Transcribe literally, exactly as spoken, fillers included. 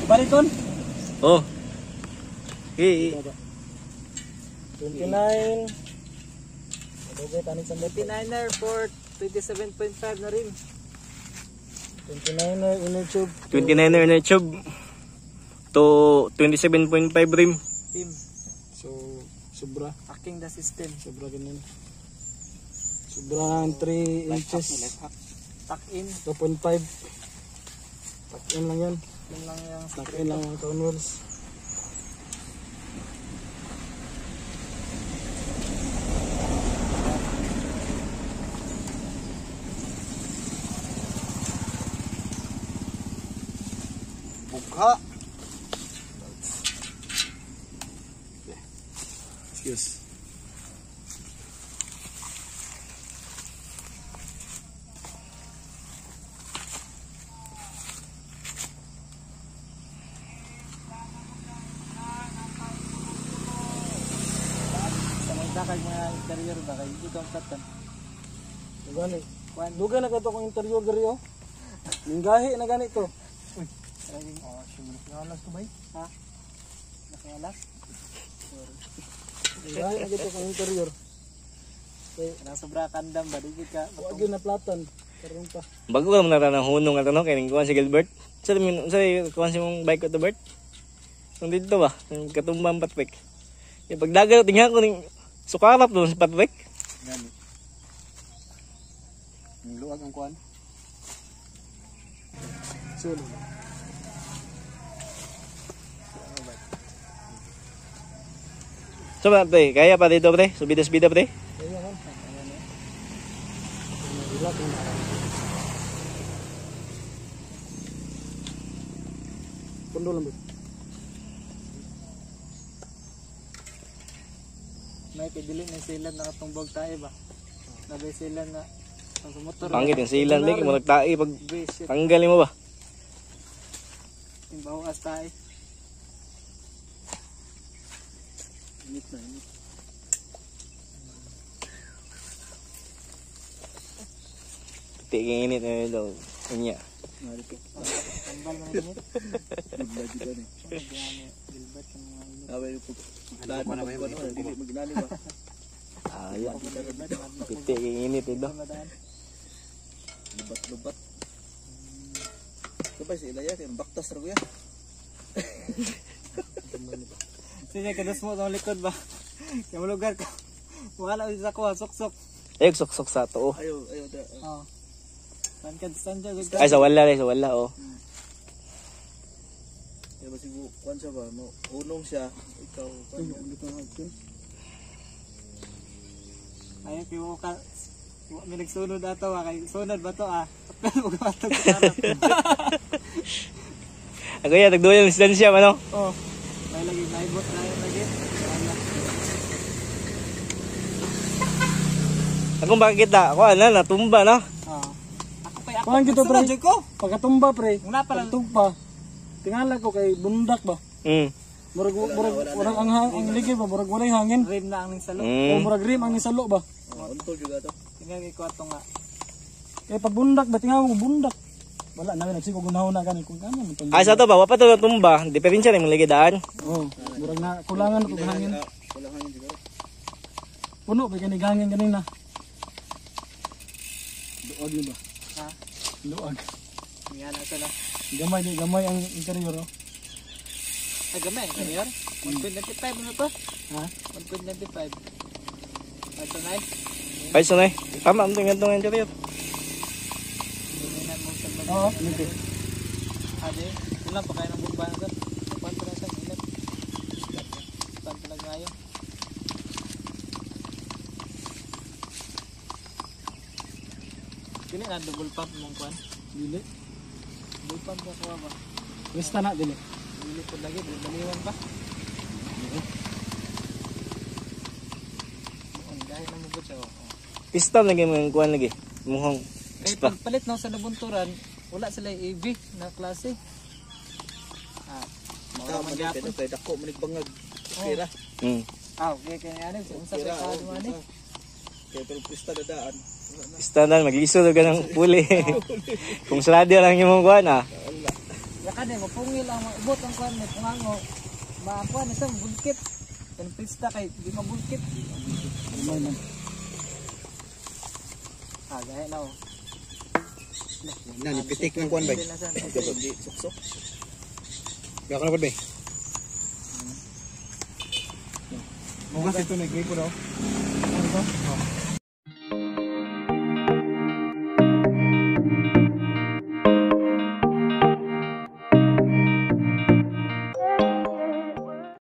Baliton? Oh. Okay. twenty-nine. Okay, tanig sa twenty-niner for twenty-seven point five na rin. twenty-niner inner tube. twenty-niner inner tube to twenty-seven point five rim. Team. So, sobra. Hacking the system. Sobra ganun. Sobra ng three inches. Tuck in. two point five. Tuck in lang yan. Yun lang yung Tuck in lang ang crown wheels. Bugha. Excuse. Dakal mga interior ba kayo ikaw katan. Gani. Kuan Duga na kato kong interior gari oh. Minggahi na gani to. uy. Talagang oh, sumulok na alas to bay. Ha? Nakalas. Minggahi na kato kong interior. Okay, Nang sobra kandam ba dili ka wag yun na platan. Karon pa. Bago ka muna ng hunong at ano, kaya kuhan si Gilbert. Sa sa kuhan si mong bike ko to Bert. Nung dito ba? Nung katumbang Patrick. Yung pagdagal, tingnan ko ning sukarap doon si Patrick. Gani. Ang luwag ang kuan. Sulo. So ba, pre? Kaya pa dito, pre? Subida-subida, pre? Kaya kan. Ilak na. Pundo lang ba? May kidili na silan nakatumbog tayo ba. Nabay silan na ang motor. Pangit yung silan, pre. Kung nagtai, pag Bullshit. tanggalin mo ba? Yung bawas tayo. Init na init. Tiging init na yun daw. Kanya. Mari ko. Tambal man init. Gilbert dito ni. Gilbert ang mga init. Away po. Lahat na ba yun? Dili magnani ba? Ayan. Tiging init ito. Lubat-lubat. Kapag sa ilaya, kaya baktas ra ko ya. Sige, kadas mo sa likod ba? Kaya lugar ka. Wala sa kuha, sok-sok. Ayok, sok-sok sa to. Ayaw, ayaw da. Oo. Saan ka, saan ka? Ay, sa wala, sa wala, oh. Kaya ba sigo, kuwan siya ba? No, unong siya. Ikaw, kuwan niya. Ayaw, piwo ka. May nagsunod ato ah. Kay sunod ba to ah? Tapos mo gamatag sa harap. Ako yan, nagduwa yung distansya, ano? Oo. May lagi, may bot na yun lagi. Wala. Ako makikita, ako ano, natumba, no? Oo. Ako pa, ako. Kuhan kita, pre. Sunod dyan ko. Pagkatumba pre. Wala pala. Pagtugpa. Tingala ko kay bundak ba. Hmm. Murag murag murag ang hang, ang ligid ba, murag walay hangin. Rim na ang ning salo. O Hmm. murag rim ang isalo ba. Oh, untol juga to. Tingnan ko ato nga. Kay pag bundak ba tingaw mo bundak. Wala na nagsigo gunahon na gani kung ano man to. Ay, sa to ba? Wapa to natumba. Diferensya rin mong ligidaan. Oh, murag na kulangan ko hangin. Wala hangin juga. Puno ba gani hangin ganina. Luag yun ba? Ha? Luag. Yan na sila. Gamay di gamay ang interior oh. Ay, gamay. Ano yun? one point nine five ano to? Ha? one point nine five. Ito na eh. Ay, so na eh. Tama, ang tingnan itong interior. Tingnan mo sa mga. Oo, nito. Ade, ilan pa kayo ng bumba na doon? Kuwan pa na sa ilan? Kuwan pa lang ngayon. Kini na double pump mong kuwan. Dili. Double pump ka kuha ba? Basta na dili. Dili po lagi, baliwan ba? Ang dahil na mo siya. Piston lagi mo yung kuhan lagi. Mukhang Kaya spa. pagpalit no sa nabunturan, wala sila A V na klase. Ah, Tama man magyapon. kay kay dako manig bangag. Okay ra. Hmm. Ah, okay kaya ano, unsa Okay sa ra. kaado man ni? Kaya pero pista dadaan. Standard, mag-iso ka ng puli. Kung sarado lang yung mga kuhan, ah. Wala. Ya kan eh, mapungil ang ubot ang kuan may pungango. Maakuan isa bulkit. Kan pista kay di mabulkit. Umay man. Ah, gaya na oh. Na ni pitik ng kuan bay. Hindi, suksok. Kaya ka na bay. Mga ito na gripo daw. Ano to? Oh.